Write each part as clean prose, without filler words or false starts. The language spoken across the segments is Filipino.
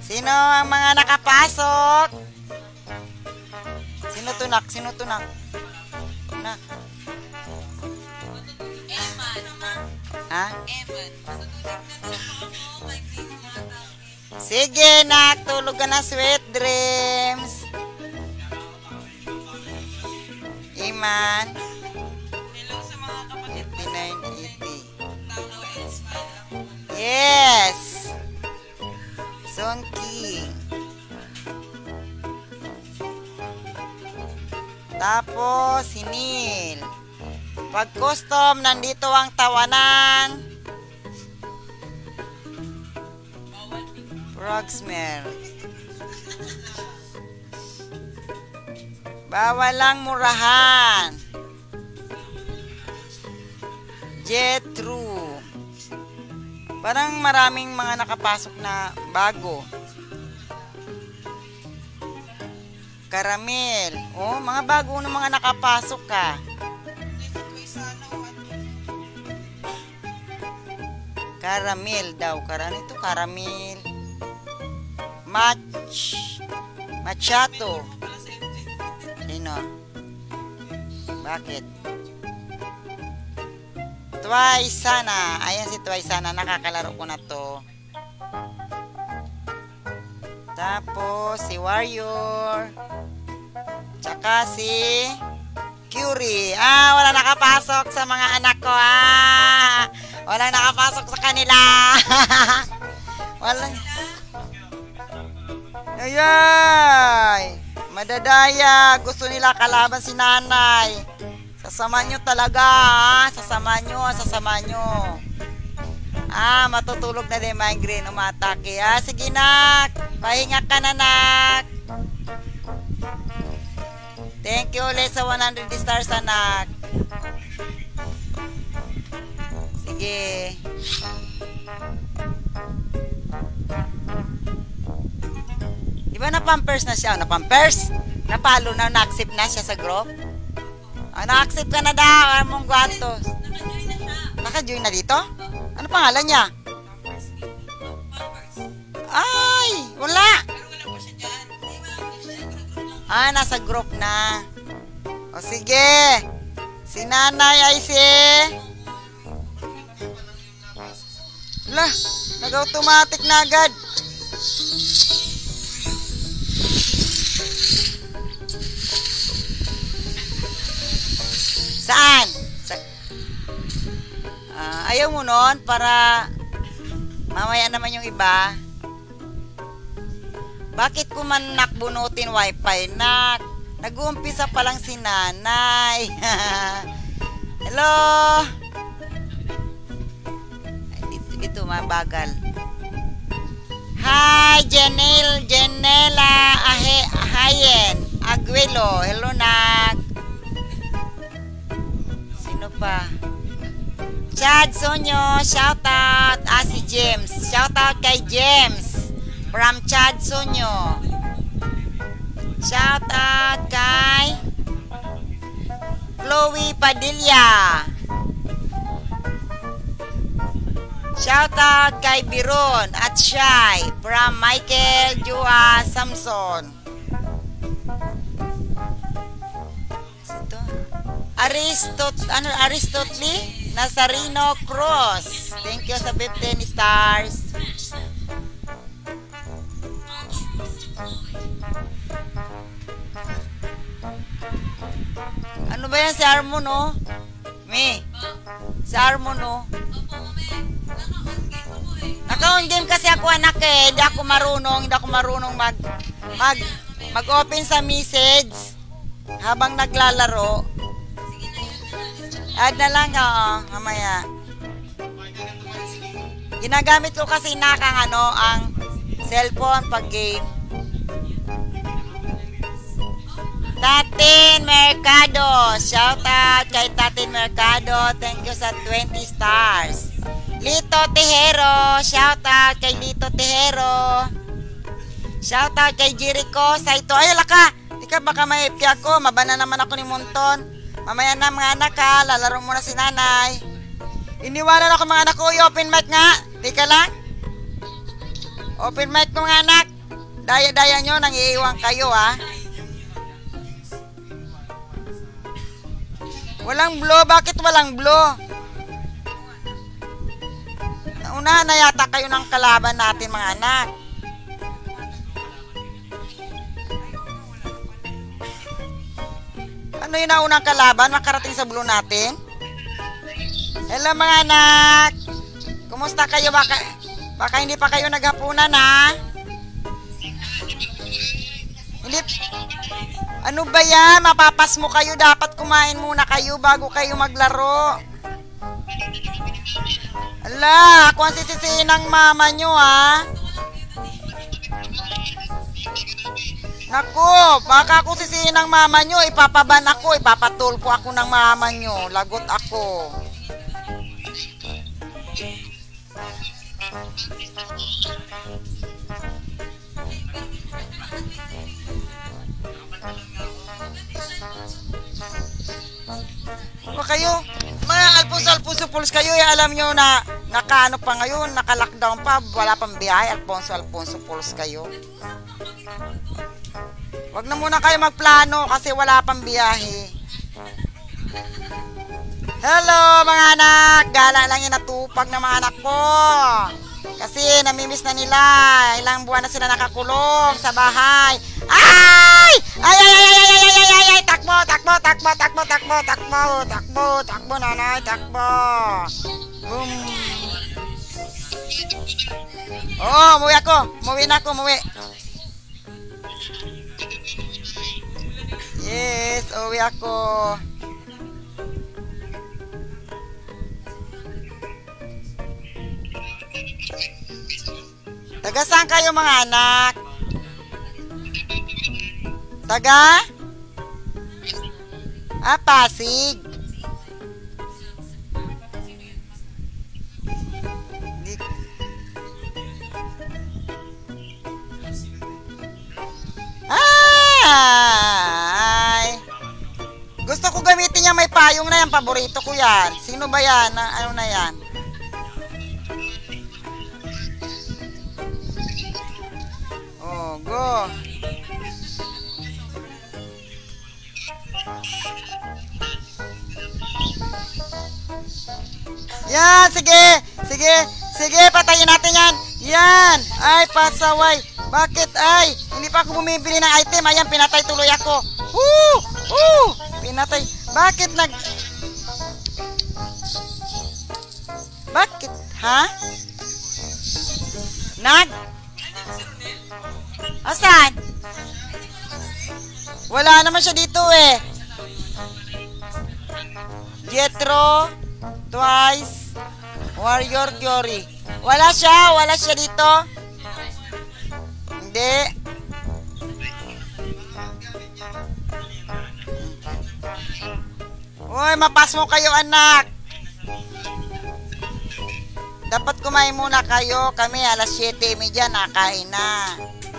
Sino ang mga nakapasok? Sino tunak? Sino tunak? Tunak. Ha? Sige, nak. Tulog ka na, sweet dreams. Iman. Hello sa mga kapatid. 8980. Yes. Sonky. Tapos, sinil. Pag custom, nandito ang tawanan. Frog smell. Bawal lang murahan. Jet True. Parang maraming mga nakapasok na bago. Caramel. Oh, mga bago na mga nakapasok ka. Caramel daw. Ito caramel. Machato. Sino? Bakit? Twice sana. Ayan si Twice sana. Nakakalaro ko na to. Tapos si Warrior. Tsaka si Curie. Wala nakapasok sa mga anak ko. Walang nakapasok sa kanila. Walang. Ayay. Madadaya. Gusto nila kalaban si nanay. Sasama nyo talaga, Sasama nyo. Matutulog na din migraine, umatake. Sige, nak. Pahinga ka na, nak. Thank you ulit sa 100 stars, anak. Sige. Di ba na-pampers na siya? Na-pampers? Napalo na, na-accept na siya sa group? Na-accept ka na daw, Armong Guantos. Naka-join na siya. Naka-join na dito? Ano pangalan niya? Ay, wala. Pero wala pa siya dyan. Nasa group na. O sige. Si nanay ay si... Wala, nag-automatic na agad. Saan? Ayaw mo nun para mamaya naman yung iba. Bakit ko man nakbunutin wifi? Nag-uumpisa pa lang si nanay. Hello? Dito mabagal. Hi, Janela Hayen Aguelo. Hello, nak. Sino pa? Chad Sonyo, shout out. Si James. Shout out kay James from Chad Sonyo. Shout out kay Chloe Padilla. Shout out kay Biron at Shai from Michael Jua Samson. Aristotle Nazarino Cruz. Thank you sa 15 stars. Ano ba yan si Armon, oh? Si Armon, oh. Naka-on game kasi ako, anak, eh. Hindi ako marunong mag-open sa message habang naglalaro. Add na lang, mamaya. Ginagamit ko kasi ang cellphone pag game. Tatin Mercado. Shout out kay Tatin Mercado. Thank you sa 20 stars. Lito Tejero. Shout out kay Lito Tejero. Shout out kay Jericho Saito. Ay, laka. Tika, baka may FK ako. Mabana naman ako ni Monton. Mamaya na mga anak, ha. Lalaro muna si nanay. Iniwanan ako mga anak ko. Open mic nga. Tika lang. Open mic mo mga anak. Daya-daya nyo, nang iiwan kayo, ha? Walang blow. Bakit walang blow? Naunahan na yata kayo ng kalaban natin, mga anak. Ano yung naunang kalaban? Makarating sa blue natin? Hello, mga anak. Kumusta kayo? Baka hindi pa kayo naghapunan, ha? Hindi. Ano ba yan? Mapapas mo kayo. Dapat kumain muna kayo bago kayo maglaro. Ala, ako ang sisisihin ng mama nyo, ha? Naku, baka ako sisihin ng mama nyo. Ipapaban ako. Ipapatulpo ako ng mama nyo. Lagot ako. Kayo, mga Alfonso Puls kayo, alam nyo na nakaano pa ngayon, naka-lockdown pa, wala pang biyahe. Alfonso Puls kayo. Wag na muna kayo magplano kasi wala pang biyahe. Hello, mga anak. Gala lang inatupag ng mga anak ko. Kasi namimiss na nila. Ilang buwan na sila nakakulong sa bahay. Ay! Ay, ay, ay, ay, ay, ay, ay, ay, ay, takbo, nanay, takbo. Boom. Oh, umuwi ako. Umuwi. Yes, uwi ako. Taga saan kayo, mga anak? Taga? Pasig. Ay! Gusto ko gamitin yung may payong na yan. Paborito ko yan. Sino ba yan? Ano na yan? Oh, go. Yan, sige, patayin natin yan. Yan, ay, pasaway. Bakit, ay, hindi pa ako bumibili ng item. Ayan, pinatay tuloy ako. Pinatay. Bakit Bakit, ha? Asan? Wala naman siya dito, eh. Jetro, Twice, Warrior Glory. Wala siya dito. Hindi. Uy, mapas mo kayo, anak. Dapat kumain muna kayo. Kami alas 7:30 nakain na.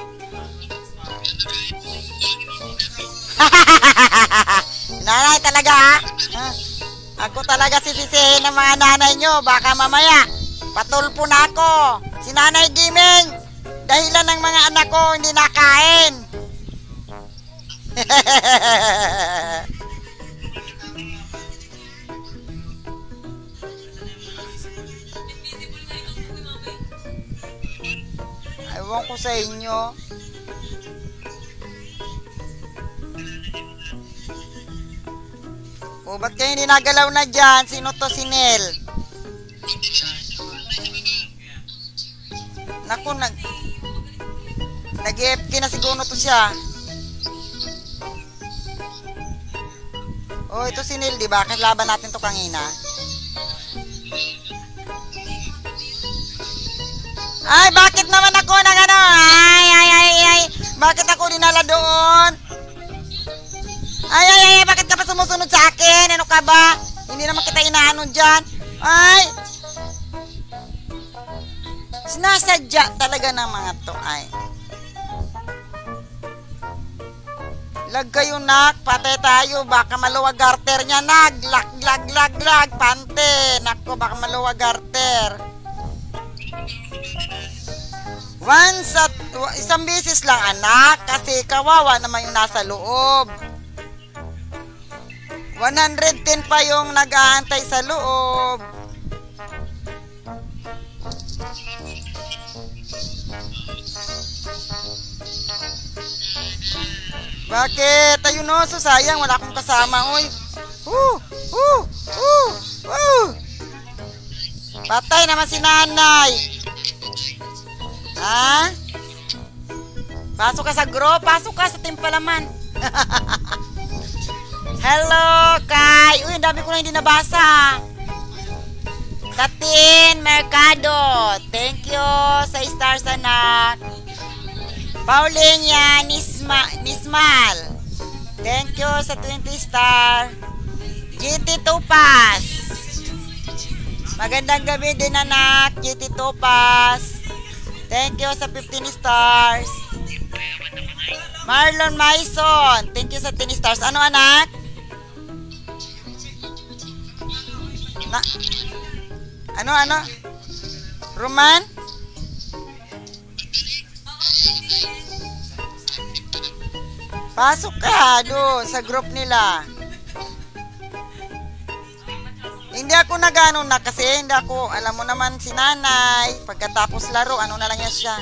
Nanay talaga, ha? Ako talaga sisisihin ng mga nanay nyo. Baka mamaya patulpo na ako. Si Nanay Gaming, dahilan ng mga anak ko hindi nakain. Ewan ko sa inyo. O, ba't kayo hindi nagalaw na dyan? Sino to, si Nel? Naku, nag-EFK na siguro to siya. O, ito si Nel, diba? Laban natin to kanina. Ay, bakit naman ako nang ano? Ay. Bakit ako dinala doon? Ay, bakit ka pa sumusunod sa akin? Ano ka ba? Hindi naman kita inaano dyan. Ay! Sinasadya talaga ng mga to, ay. Lag kayo, nak. Patay tayo. Baka maluwag garter niya, nag. Lag. Pante. Nako, baka maluwag garter. Once at Isang beses lang anak, kasi kawawa naman yung nasa loob. 110 pa yung nag-aantay sa loob. Bakit? Ayun o, so sayang, wala akong kasama. Uy. Patay naman si nanay. Ha? Pasok ka sa group, pasok ka sa team palaman. Hello, Kai. Uy, ang dami ko na hindi nabasa. Katin Mercado, thank you sa stars, anak. Paulinia Nismal, thank you sa 20 star. GT Topas, magandang gabi din, anak. GT Topas, thank you sa 15 stars. Marlon Maison, thank you sa 10 stars. Ano, anak? Ano? Roman? Pasok ka doon sa group nila. Hindi ako nag-ano na kasi hindi ako, alam mo naman si nanay, pagkatapos laro, ano na lang yan siya.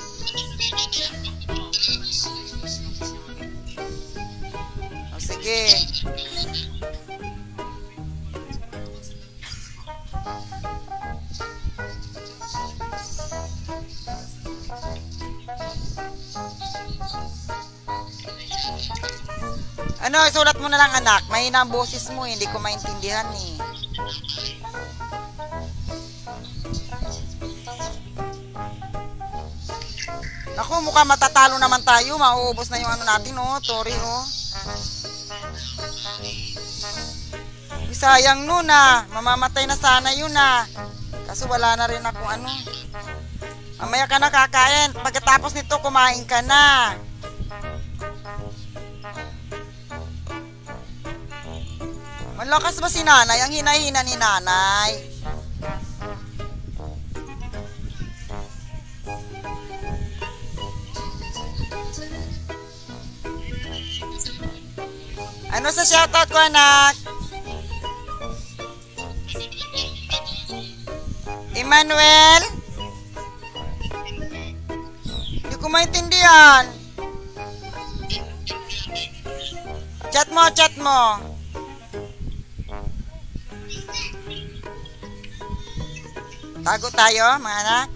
O sige. Ano, isulat mo na lang, anak. Mahina ang boses mo, hindi ko maintindihan eh. Naku, mukhang matatalo naman tayo. Mauubos na yung ano natin, oh. Tori, oh. Sayang nun, ah. Mamamatay na sana yun, ah. Kaso wala na rin akong ano. Mamaya ka na kakain. Pagkatapos nito, kumain ka na. Malakas ba si nanay? Ang hina-hina ni nanay. Ano sa shoutout ko, anak? Emmanuel? Hindi ko maintindihan. Chat mo. Tago tayo, mga anak.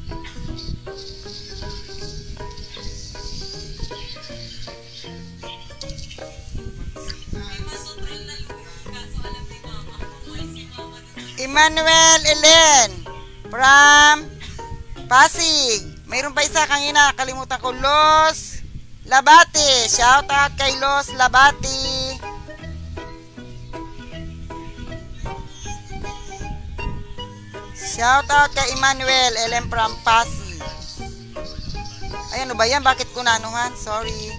Emmanuel Elen from Pasig. Mayroon pa isa kanina, kalimutan ko. Los Labati. Shout out kay Los Labati. Shout out kay Emmanuel Ellen from Pasig. Ay, ano ba yan? Bakit ko nanuhan? Sorry.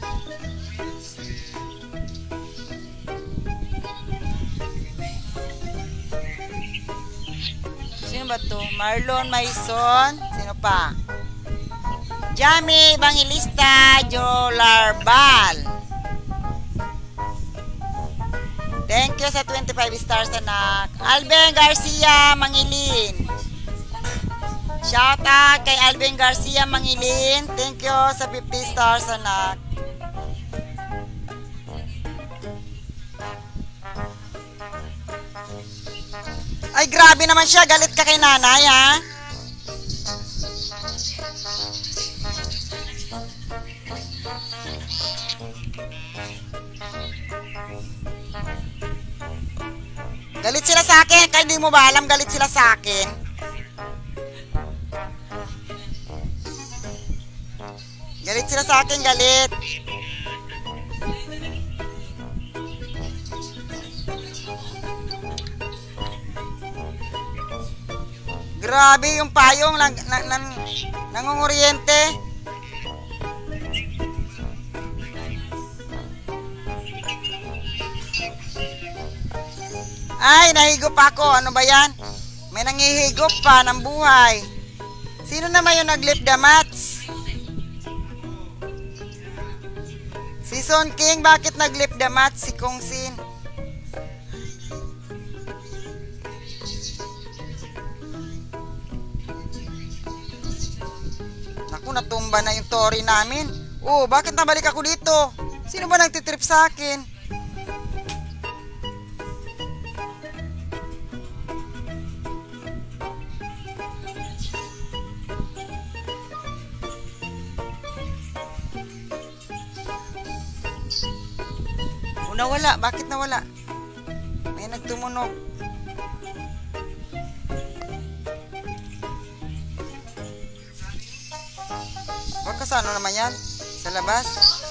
Sino ba to? Marlon Maison. Sino pa? Jamie Bangilista Jolarbal. Thank you sa 25 stars, anak. Alben Garcia Mangilin. Shout out kay Alvin Garcia Mangilin. Thank you sa 50 stars, anak. Ay, grabe naman siya. Galit ka kay nanay, ha? Galit sila sa akin. Kaya hindi mo ba alam, galit sila sa akin. Galit sila sa akin, galit. Grabe yung payong nangunguryente. Ay, nahigop ako. Ano ba yan? May nangihigop pa ng buhay. Sino naman yung nag-lip the mats? Son King, bakit nag-lip the match si Kong Sin? Naku, natumba na yung Tori namin. Oh, bakit nabalik ako dito? Sino ba nagtitrip sa akin? Oh, nawala. Bakit nawala? May nagtumunog. Huwag sa ano naman yan? Sa labas?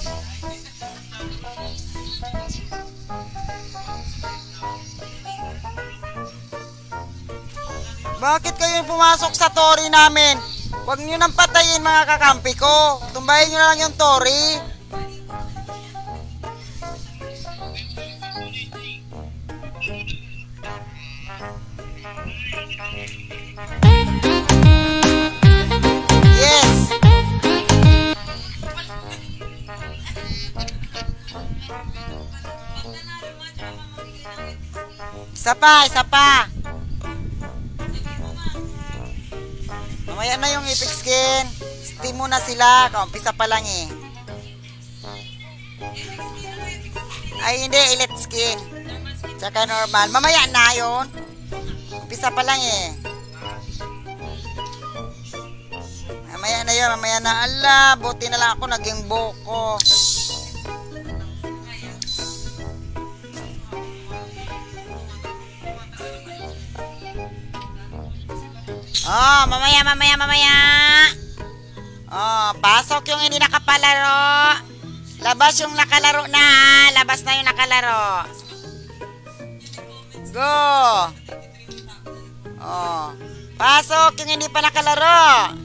Bakit kayo pumasok sa Tori namin? Huwag nyo nang patayin mga kakampi ko. Tumbayin nyo na lang yung Tori. Yes! Isa pa, isa pa. Mamaya na yung epic skin. Steam muna sila. Kaumpisa pa lang eh. Ay hindi, elite skin. Tsaka normal. Mamaya na yun. Umpisa pa lang eh. Mamaya na yun, mamaya na. Ala, buti na lang ako naging boko. Oh, mamaya. Oh, pasok yung hindi nakapalaro. Labas yung nakalaro na. Labas na yung nakalaro. Go. Oh, pasok yung hindi pa nakalaro.